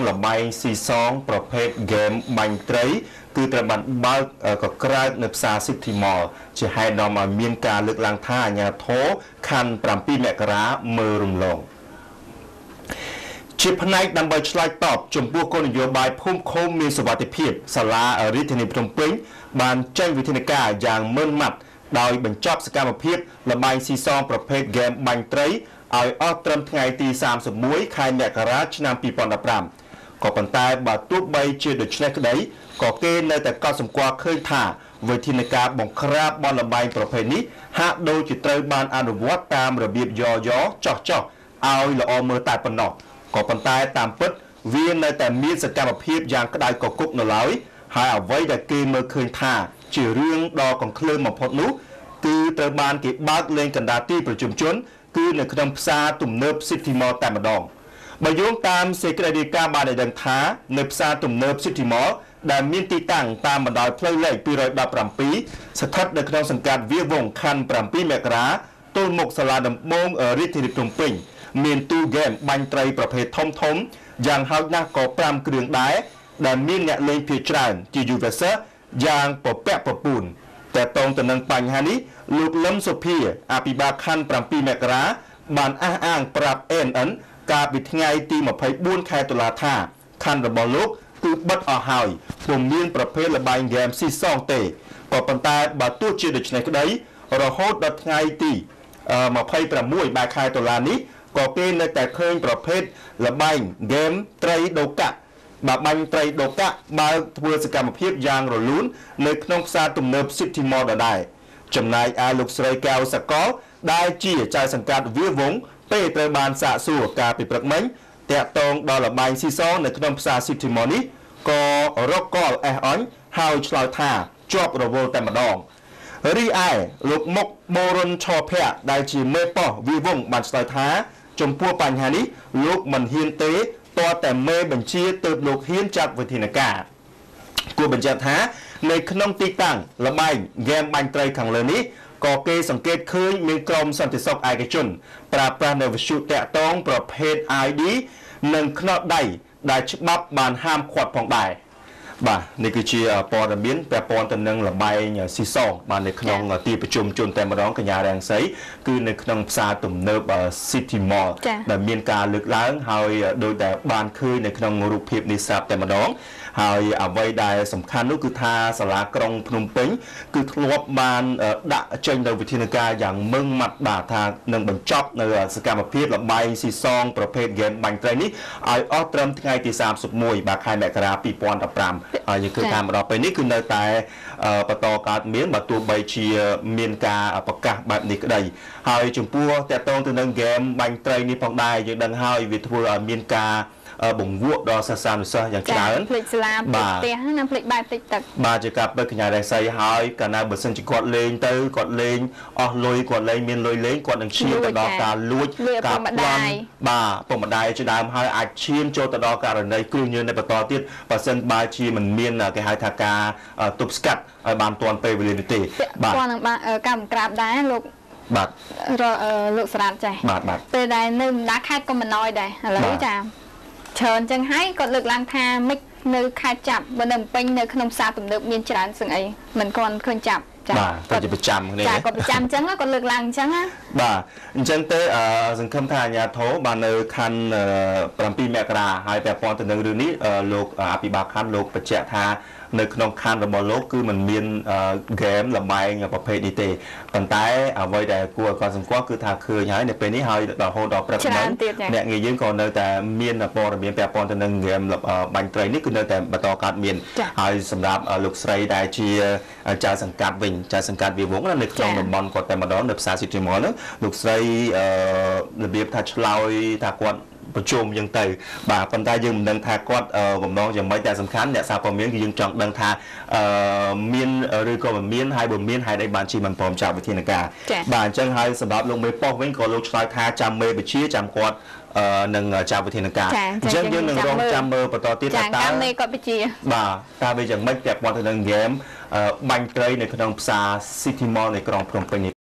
លបែងស៊ីសងប្រភេទហ្គេមបាញ់ត្រីគឺត្រូវបានបើកកក្រើកនៅផ្សារ City Mall ជាហេតុនាំឲ្យមានការលើកឡើងថាអាជ្ញាធរខណ្ឌ7 មករាមើលរំលងជាផ្នែកដើម្បីឆ្លើយតបចំពោះគោលនយោបាយភូមិឃុំមានសុវត្ថិភាពសាលារាជធានីភ្នំពេញបានចេញវិធានការយ៉ាងម៉ឺងម៉ាត់ដោយបញ្ចប់សកម្មភាពលបែងស៊ីសងប្រភេទហ្គេមបាញ់ត្រីឲ្យអស់ត្រឹមថ្ងៃទី31ខែមករាឆ្នាំ2015ក៏ប៉ុន្តែបើទោះបីជាដូច្នេះក្តីក៏គេនៅតែកត់សម្គាល់ឃើញថាវិធានការបង្ក្រាបបនលបែងប្រភេទនេះហាក់ដូចជាត្រូវបានអនុវត្តតាមរបៀបយ៉ចោះឲ្យល្អមើលតែប៉ុណ្ណោះក៏ប៉ុន្តែតាមពិតវានៅតែមានសកម្មភាពយ៉ាងក្តៅកគុកនៅឡើយហើយអ្វីដែលគេមើលឃើញថាជារឿងដ៏កង្ឃ្លើមបំផុតនោះគឺត្រូវបានគេបើកលេងកណ្ដាលទីប្រជុំជនគឺនៅក្នុងផ្សារទំនើប City Mall តែម្ដងបើយោងតាមសេចក្តីរាយការណ៍បានឲ្យដឹងថានៅផ្សារទំនើប City Mall ដែលមានទីតាំងតាមបណ្ដោយផ្លូវលេខ217ស្ថិតនៅក្នុងសង្កាត់វាវងខណ្ឌ7 មករាទល់មុខសាលាដំបងរាជធានីភ្នំពេញមានទូហ្គេមបាញ់ត្រីប្រភេទធំយ៉ាងហោចណាស់ក៏5គ្រឿងដែរដែលមានអ្នកលេងភាគច្រើនជាយុវវ័យយ៉ាងពពាក់ពពូនតែតងទៅនឹងបញ្ហានេះលោកលឹមសុភាអភិបាលខណ្ឌ7 មករាបានអះអាងប្រាប់ ANN កាលពីថ្ងៃទី24ខែតុលាថាខណ្ឌរបស់លោកគឺបិទអស់ហើយពុំមានប្រភេទល្បែងហ្គេមស៊ីសងទេក៏ប៉ុន្តែបើទោះជាដូច្នេះក្តីរហូតដល់ថ្ងៃទី26ខែតុលានេះក៏គេនៅតែឃើញប្រភេទល្បែងហ្គេមត្រីដូកាបាញ់ត្រីដូកាបើធ្វើសកម្មភាពយ៉ាងរលូននៅក្នុងផ្សារទំនើប City Mall ដដែលចំណែកឯលោកស្រីកៅសកលដែលជាចៅសង្កាត់វាវងពេលត្រូវបានសាកសួរកាលពីព្រឹកមិញតាក់ទងដល់ល្បែងស៊ីសងនៅក្នុងផ្សារ City Mall នេះក៏រកកលអេះអញហើយឆ្លើយថាជាប់រវល់តែម្ដងរីឯលោកមុកបូរុនឆភ័ក្រដែលជាមេប៉ោះវាវងបានឆ្លើយថាចំពោះបញ្ហានេះលោកមិនហ៊ានទេតើតែមេបញ្ជាទើបលោកហ៊ានចាត់វិធានការគួរបញ្ជាក់ថានៅក្នុងទីតាំងល្បែងហ្គេមបាញ់ត្រីខាងលើនេះក៏គេសង្កេតឃើញមានក្រុមសន្តិសុខឯកជនប្រើប្រាស់នៅវិទ្យុតាក់ទងប្រភេទ ID និងខ្នោតដៃដែលច្បាប់បានហាមឃាត់ផងដែរបាទនេះគឺជាព័ត៌មានពាក់ព័ន្ធទៅនឹងល្បែងស៊ីសងបាននៅក្នុងទីប្រជុំជនតែម្ដងកញ្ញារាំងសីគឺនៅក្នុងផ្សារទំនើប City Mall ដែលមានការលើកឡើងហើយដោយតែបានឃើញនៅក្នុងរូបភាពនេះស្រាប់តែម្ដងហើយអ្វីដែលសំខាន់នោះគឺថាសាលាក្រុងភ្នំពេញគឺធ្លាប់បានដាក់ចេញនៅវិធានការយ៉ាងម៉ឺងម៉ាត់បាទថានឹងបញ្ចប់នៅសកម្មភាពល្បែងស៊ីសងប្រភេទហ្គេមបាញ់ត្រីនេះឲ្យអស់ត្រឹមថ្ងៃទី31បាទខែមករា2015ហើយយើងឃើញតាមដល់ពេលនេះគឺនៅតែបន្តកើតមានបើទោះបីជាមានការប្រកាសបែបនេះក្តីហើយចំពោះតកតងទៅនឹងហ្គេមបាញ់ត្រីនេះផងដែរយើងដឹងហើយវាធ្វើឲ្យមានការបង្វក់ដល់សិស្សានុសិស្សយ៉ាងច្រើនភ្លេចស្លាភ្លេចផ្ទះណាភ្លេចបែបតិចទឹកបាទជាការពិតកញ្ញារ៉េសីហើយកាលណាបើសិនជាគាត់លេងទៅគាត់លេងអស់លុយគាត់លេងមានលុយលេងគាត់នឹងឈានទៅដល់ការលួចការប្លន់បាទពុកម្ដាយជាដើមហើយអាចឈានចូលទៅដល់ករណីគ្រោះញើសនៅបន្តទៀតបើសិនបើជាមិនមានគេហៅថាការទប់ស្កាត់ឲ្យបានទាន់ពេលវេលានេះទេបាទគាត់នឹងការបង្ក្រាបដែរលោកបាទលោកស្រាតចេះបាទពេលដែលនៅបណ្ដាខេត្តក៏មិនណយដែរឥឡូវចាច្រើនចឹងហើយគាត់លើកឡើងថាមិននៅខេត្តចាប់បើនៅពេញនៅក្នុងផ្សារទំនើបមានច្រើនស្ងអីមិនគាត់ឃើញចាប់ចាគាត់ប្រចាំគ្នាចាគាត់ប្រចាំចឹងគាត់លើកឡើងចឹងណាបាទអញ្ចឹងទៅសង្ឃឹមថាអាជ្ញាធរបាននៅខណ្ឌ7 មករាហើយពាក់ព័ន្ធទៅនឹងរឿងនេះលោកអភិបាលខណ្ឌលោកបញ្ជាក់ថានៅក្នុងខណ្ឌរបស់លោកគឺมันមានហ្គេមល្បែងប្រភេទនេះទេប៉ុន្តែអ្វីដែលគួរឲ្យកត់សម្គាល់គឺថាឃើញហើយនៅពេលនេះហើយរហូតដល់ព្រឹកមិញអ្នកងាយយើងក៏នៅតែមានព័ត៌មានពាក់ព័ន្ធទៅនឹងហ្គេមបាញ់ត្រីនេះគឺនៅតែបន្តកើតមានហើយសម្រាប់លោកស្រីដែលជាចៅសង្កាត់វិញចៅសង្កាត់វាវងនៅក្នុងតំបន់គាត់តែម្ដងនៅផ្សារ City Mall នោះលោកស្រីរបៀបថាឆ្លើយថាគាត់ប្រជុំយ៉ាងទៅបាទប៉ុន្តែយើងមិនដឹងថាគាត់បំណងយ៉ាងម៉េចតែសំខាន់អ្នកសារព័ត៌មានគឺយើងចង់ដឹងថាមានឬក៏មិនមានហើយបើមានហេតុអីបានជាមិនព្រមចាត់វិធានការបាទអញ្ចឹងហើយសម្រាប់លោកមេប៉ុស្តិ៍វិញក៏លោកឆ្លើយថាចាំមេបជាចាំគាត់នឹងចាត់វិធានការអញ្ចឹងយើងនឹងរងចាំមើលបន្តទៀតថាតើមេគាត់បជាបាទតើវាយ៉ាងម៉េចពាក់ព័ន្ធទៅនឹងហ្គេមបាញ់ត្រីនៅក្នុងផ្សារ City Mall នៃក្រុងភ្នំពេញនេះ